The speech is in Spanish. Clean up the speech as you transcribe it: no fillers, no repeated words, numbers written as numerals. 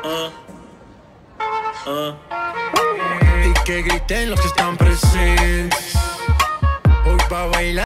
Y que griten los que están presentes. Hoy va a bailar.